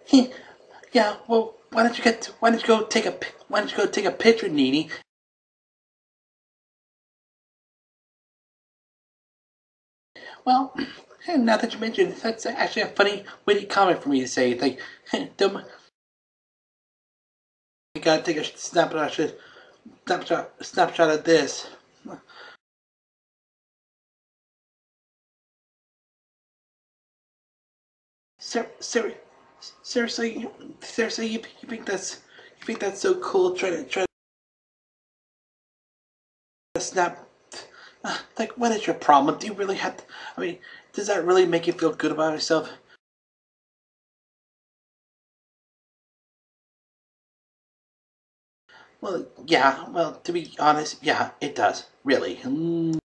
Yeah, well, why don't you go take a picture, Nene? Well, now that you mention it, that's actually a funny, witty comment for me to say. Like, don't you gotta take a snapshot of this. Ser- ser- seriously, seriously, you think that's so cool? Try to snap. Like, what is your problem? Do you really have to? I mean, does that really make you feel good about yourself? Well, yeah. Well, to be honest, yeah, it does. Really.